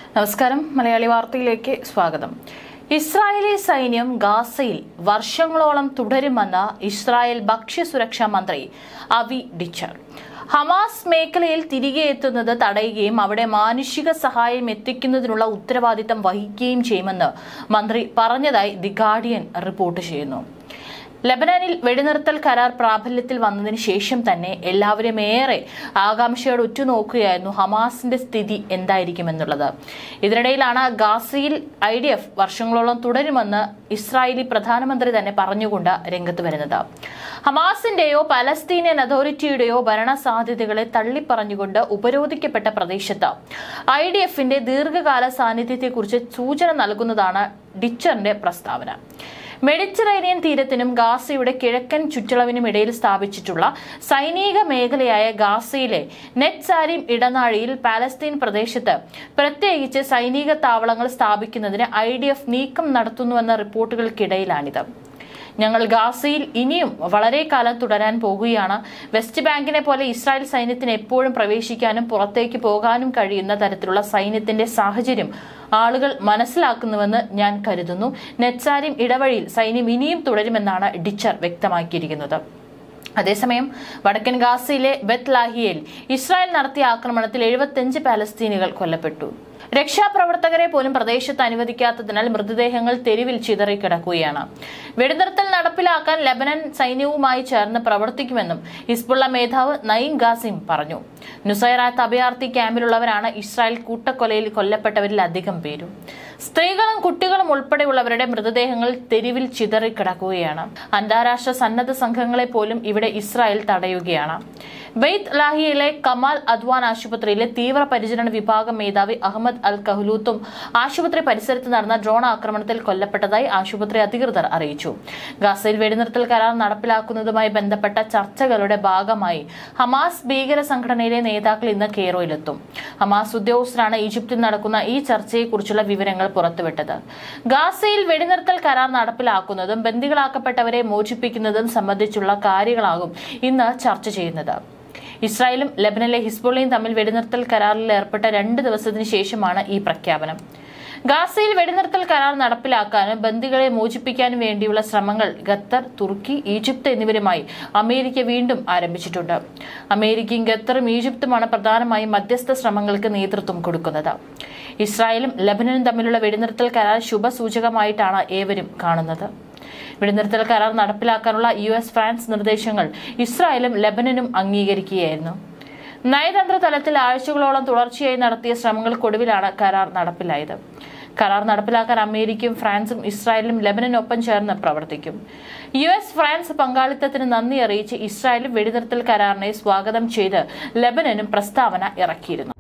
നമസ്കാരം മലയാളി വാർത്തയിലേക്ക് സ്വാഗതം. ഇസ്രായേലി സൈന്യം ഗാസയിൽ വർഷങ്ങളോളം തുടരുമെന്ന് ഇസ്രായേൽ ഭക്ഷ്യസുരക്ഷാ മന്ത്രി അവി ഡിച്ചർ. ഹമാസ് മേഖലയിൽ തിരികെ എത്തുന്നത് തടയുകയും അവിടെ മാനുഷിക സഹായം എത്തിക്കുന്നതിനുള്ള ഉത്തരവാദിത്തം വഹിക്കുകയും ചെയ്യുമെന്ന് മന്ത്രി പറഞ്ഞതായി ദി ഗാർഡിയൻ റിപ്പോർട്ട് ചെയ്യുന്നു. ലബനാനിൽ വെടിനിർത്തൽ കരാർ പ്രാബല്യത്തിൽ വന്നതിന് ശേഷം തന്നെ എല്ലാവരും ഏറെ ആകാംക്ഷയോടെ ഉറ്റുനോക്കുകയായിരുന്നു ഹമാസിന്റെ സ്ഥിതി എന്തായിരിക്കുമെന്നുള്ളത്. ഇതിനിടയിലാണ് ഗാസയിൽ IDF വർഷങ്ങളോളം തുടരുമെന്ന് ഇസ്രായേലി പ്രധാനമന്ത്രി തന്നെ പറഞ്ഞുകൊണ്ട് രംഗത്ത് വരുന്നത്. ഹമാസിന്റെയോ പലസ്തീനിയൻ അതോറിറ്റിയുടെയോ ഭരണ സാധ്യതകളെ തള്ളിപ്പറഞ്ഞുകൊണ്ട് ഉപരോധിക്കപ്പെട്ട പ്രദേശത്ത് IDFന്റെ ദീർഘകാല സാന്നിധ്യത്തെക്കുറിച്ച് സൂചന നൽകുന്നതാണ് ഡിച്ചറിന്റെ പ്രസ്താവന. മെഡിറ്ററേനിയൻ തീരത്തിനും ഗാസയുടെ കിഴക്കൻ ചുറ്റളവിനും ഇടയിൽ സ്ഥാപിച്ചിട്ടുള്ള സൈനിക മേഖലയായ ഗാസയിലെ നെറ്റ്സാരിം ഇടനാഴിയിൽ പാലസ്തീൻ പ്രദേശത്ത് പ്രത്യേകിച്ച് സൈനിക താവളങ്ങൾ സ്ഥാപിക്കുന്നതിന് IDF നീക്കം നടത്തുന്നുവെന്ന റിപ്പോർട്ടുകൾക്കിടയിലാണിത്. ഞങ്ങൾ ഗാസയിൽ ഇനിയും വളരെ കാലം തുടരാൻ പോകുകയാണ്. വെസ്റ്റ് ബാങ്കിനെ പോലെ ഇസ്രായേൽ സൈന്യത്തിന് എപ്പോഴും പ്രവേശിക്കാനും പുറത്തേക്ക് പോകാനും കഴിയുന്ന തരത്തിലുള്ള സൈന്യത്തിന്റെ സാഹചര്യം ആളുകൾ മനസ്സിലാക്കുന്നുവെന്ന് ഞാൻ കരുതുന്നു. നെറ്റ്സാരിം ഇടവഴിയിൽ സൈന്യം ഇനിയും തുടരുമെന്നാണ് ഡിച്ചർ വ്യക്തമാക്കിയിരിക്കുന്നത്. അതേസമയം വടക്കൻ ഗാസയിലെ ബെത്ത് ലാഹിയയിൽ ഇസ്രായേൽ നടത്തിയ ആക്രമണത്തിൽ 75 പാലസ്തീനികൾ കൊല്ലപ്പെട്ടു. രക്ഷാപ്രവർത്തകരെ പോലും പ്രദേശത്ത് അനുവദിക്കാത്തതിനാൽ മൃതദേഹങ്ങൾ തെരുവിൽ ചിതറിക്കിടക്കുകയാണ്. വെടിനിർത്തൽ നടപ്പിലാക്കാൻ ലബനൻ സൈന്യവുമായി ചേർന്ന് പ്രവർത്തിക്കുമെന്നും ഹിസ്ബുള്ള മേധാവ് നഈം ഖാസിം പറഞ്ഞു. നുസൈറാത്ത് അഭയാർത്ഥി ക്യാമ്പിലുള്ളവരാണ് ഇസ്രായേൽ കൂട്ടക്കൊലയിൽ കൊല്ലപ്പെട്ടവരിൽ അധികം പേരും. സ്ത്രീകളും കുട്ടികളും ഉൾപ്പെടെയുള്ളവരുടെ മൃതദേഹങ്ങൾ തെരുവിൽ ചിതറിക്കിടക്കുകയാണ്. അന്താരാഷ്ട്ര സന്നദ്ധ സംഘങ്ങളെ പോലും ഇവിടെ ഇസ്രായേൽ തടയുകയാണ്. ബെയ്ത്ത് ലാഹിയയിലെ കമാൽ അദ്വാൻ ആശുപത്രിയിലെ തീവ്രപരിചരണ വിഭാഗം മേധാവി അഹമ്മദ് അൽ കഹ്ലൂത്തും ആശുപത്രി പരിസരത്ത് നടന്ന ഡ്രോൺ ആക്രമണത്തിൽ കൊല്ലപ്പെട്ടതായി ആശുപത്രി അധികൃതർ അറിയിച്ചു. ഗാസയിൽ വെടിനിർത്തൽ കരാർ നടപ്പിലാക്കുന്നതുമായി ബന്ധപ്പെട്ട ചർച്ചകളുടെ ഭാഗമായി ഹമാസ് ഭീകര സംഘടനയിലെ നേതാക്കൾ ഇന്ന് കെയ്റോയിലെത്തും. ഹമാസ് ഉദ്യോഗസ്ഥരാണ് ഈജിപ്തിൽ നടക്കുന്ന ഈ ചർച്ചയെക്കുറിച്ചുള്ള വിവരങ്ങൾ പുറത്തുവിട്ടത്. ഗാസയിൽ വെടിനിർത്തൽ കരാർ നടപ്പിലാക്കുന്നതും ബന്ദികളാക്കപ്പെട്ടവരെ മോചിപ്പിക്കുന്നതും സംബന്ധിച്ചുള്ള കാര്യങ്ങളാകും ഇന്ന് ചർച്ച ചെയ്യുന്നത്. ഇസ്രായേലും ലബനനിലെ ഹിസ്ബുള്ളയും തമ്മിൽ വെടിനിർത്തൽ കരാറിൽ ഏർപ്പെട്ട 2 ദിവസത്തിന് ശേഷമാണ് ഈ പ്രഖ്യാപനം. ഗാസയിൽ വെടിനിർത്തൽ കരാർ നടപ്പിലാക്കാനും ബന്ദികളെ മോചിപ്പിക്കാനും വേണ്ടിയുള്ള ശ്രമങ്ങൾ ഖത്തർ, തുർക്കി, ഈജിപ്ത് എന്നിവരുമായി അമേരിക്ക വീണ്ടും ആരംഭിച്ചിട്ടുണ്ട്. അമേരിക്കയും ഖത്തറും ഈജിപ്തുമാണ് പ്രധാനമായും മധ്യസ്ഥ ശ്രമങ്ങൾക്ക് നേതൃത്വം കൊടുക്കുന്നത്. ഇസ്രായേലും ലബനനും തമ്മിലുള്ള വെടിനിർത്തൽ കരാർ ശുഭസൂചകമായിട്ടാണ് ഏവരും കാണുന്നത്. വെടിനിർത്തൽ കരാർ നടപ്പിലാക്കാനുള്ള US, ഫ്രാൻസ് നിർദ്ദേശങ്ങൾ ഇസ്രായേലും ലബനനും അംഗീകരിക്കുകയായിരുന്നു. നയതന്ത്ര തലത്തിൽ ആഴ്ചകളോളം തുടർച്ചയായി നടത്തിയ ശ്രമങ്ങൾക്കൊടുവിലാണ് കരാർ നടപ്പിലായത്. കരാർ നടപ്പിലാക്കാൻ അമേരിക്കയും ഫ്രാൻസും ഇസ്രായേലും ലബനനൊപ്പം ചേർന്ന് പ്രവർത്തിക്കും. US, ഫ്രാൻസ് പങ്കാളിത്തത്തിന് നന്ദി അറിയിച്ച് ഇസ്രായേലും വെടിനിർത്തൽ കരാറിനെ സ്വാഗതം ചെയ്ത് ലബനനും പ്രസ്താവന ഇറക്കിയിരുന്നു.